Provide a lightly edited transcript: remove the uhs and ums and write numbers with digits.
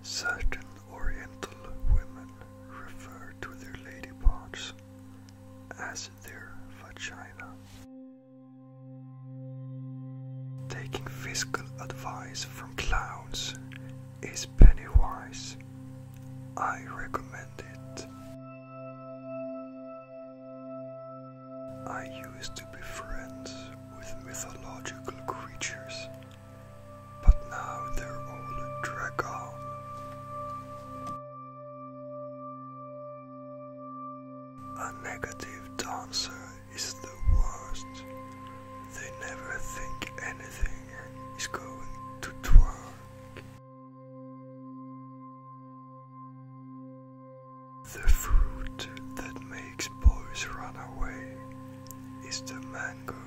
Certain Oriental women refer to their lady parts as their vagina. Taking fiscal advice from clowns is penny wise. I recommend it. I used to be friends with mythological creatures, but now they're all dragon. A negative dancer is the worst. They never think anything is going to twerk. The fruit that makes boys run away is the mango.